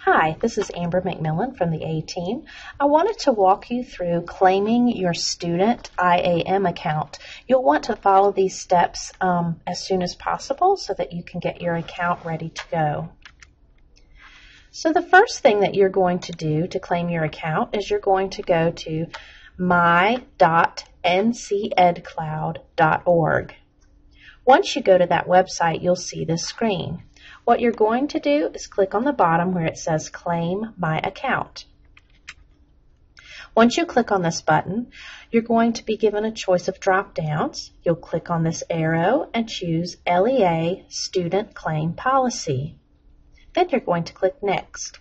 Hi, this is Amber McMillan from the A team. I wanted to walk you through claiming your student IAM account. You'll want to follow these steps as soon as possible so that you can get your account ready to go. So the first thing that you're going to do to claim your account is you're going to go to my.ncedcloud.org. Once you go to that website, you'll see this screen. What you're going to do is click on the bottom where it says Claim My Account. Once you click on this button, you're going to be given a choice of drop-downs. You'll click on this arrow and choose LEA Student Claim Policy. Then you're going to click Next.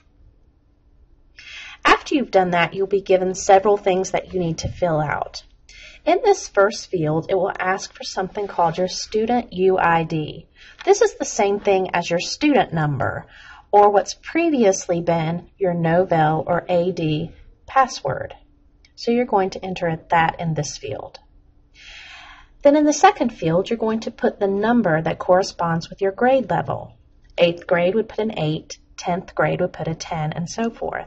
After you've done that, you'll be given several things that you need to fill out. In this first field, it will ask for something called your student UID. This is the same thing as your student number, or what's previously been your Novell or AD password. So you're going to enter that in this field. Then in the second field, you're going to put the number that corresponds with your grade level. 8th grade would put an 8, 10th grade would put a 10, and so forth.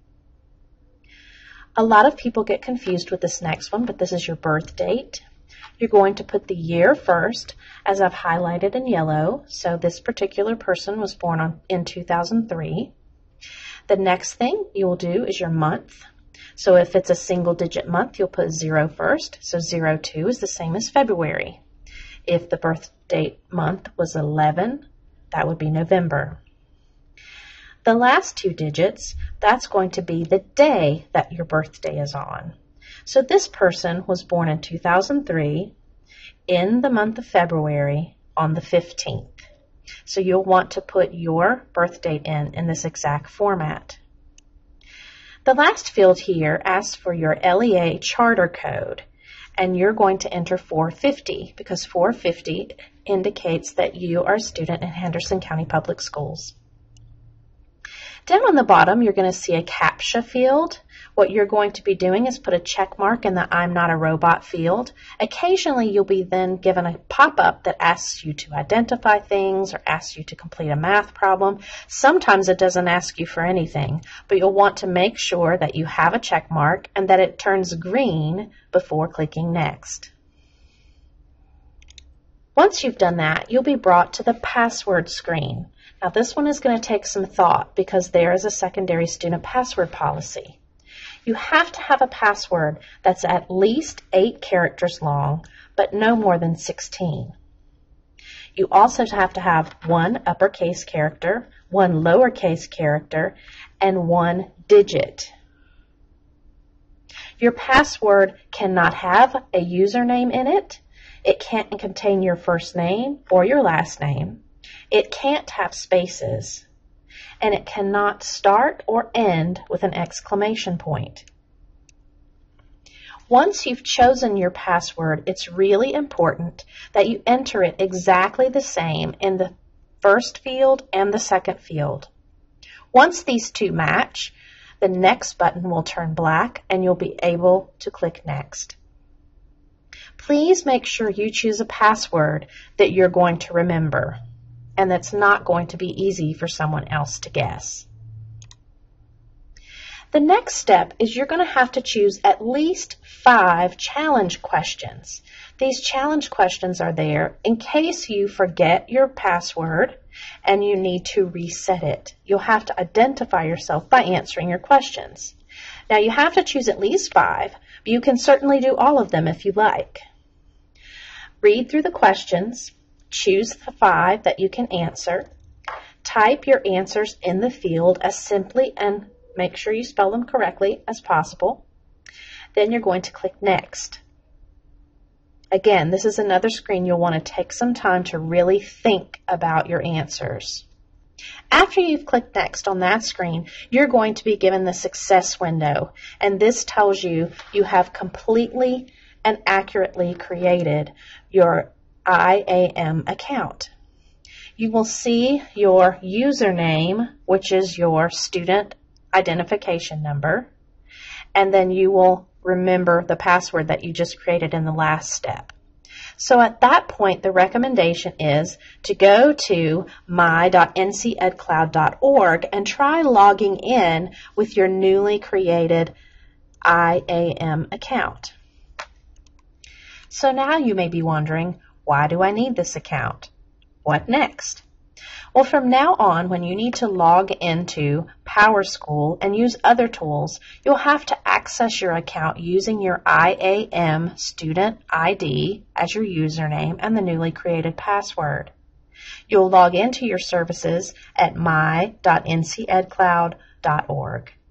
A lot of people get confused with this next one, but this is your birth date. You're going to put the year first, as I've highlighted in yellow. So this particular person was born in 2003. The next thing you will do is your month. So if it's a single-digit month, you'll put 0 first. So 02 is the same as February. If the birth date month was 11, that would be November. The last 2 digits, that's going to be the day that your birthday is on. So this person was born in 2003 in the month of February on the 15th. So you'll want to put your birth date in this exact format. The last field here asks for your LEA charter code, and you're going to enter 450 because 450 indicates that you are a student in Henderson County Public Schools. Down on the bottom, you're going to see a CAPTCHA field. What you're going to be doing is put a check mark in the I'm not a robot field. Occasionally, you'll be then given a pop-up that asks you to identify things or asks you to complete a math problem. Sometimes it doesn't ask you for anything, but you'll want to make sure that you have a check mark and that it turns green before clicking Next. Once you've done that, you'll be brought to the password screen. Now this one is going to take some thought because there is a secondary student password policy. You have to have a password that's at least 8 characters long, but no more than 16. You also have to have 1 uppercase character, 1 lowercase character, and 1 digit. Your password cannot have a username in it. It can't contain your first name or your last name. It can't have spaces, and it cannot start or end with an exclamation point. Once you've chosen your password, it's really important that you enter it exactly the same in the first field and the second field. Once these two match, the next button will turn black and you'll be able to click Next. Please make sure you choose a password that you're going to remember and that's not going to be easy for someone else to guess. The next step is you're going to have to choose at least 5 challenge questions. These challenge questions are there in case you forget your password and you need to reset it. You'll have to identify yourself by answering your questions. Now you have to choose at least 5, but you can certainly do all of them if you like. Read through the questions. Choose the 5 that you can answer. Type your answers in the field as simply and make sure you spell them correctly as possible. Then you're going to click Next. Again, this is another screen you'll want to take some time to really think about your answers. After you've clicked Next on that screen, you're going to be given the success window, and this tells you you have completely and accurately created your IAM account. You will see your username, which is your student identification number, and then you will remember the password that you just created in the last step. So at that point, the recommendation is to go to my.ncedcloud.org and try logging in with your newly created IAM account. So now you may be wondering, why do I need this account? What next? Well, from now on, when you need to log into PowerSchool and use other tools, you'll have to access your account using your IAM student ID as your username and the newly created password. You'll log into your services at my.ncedcloud.org.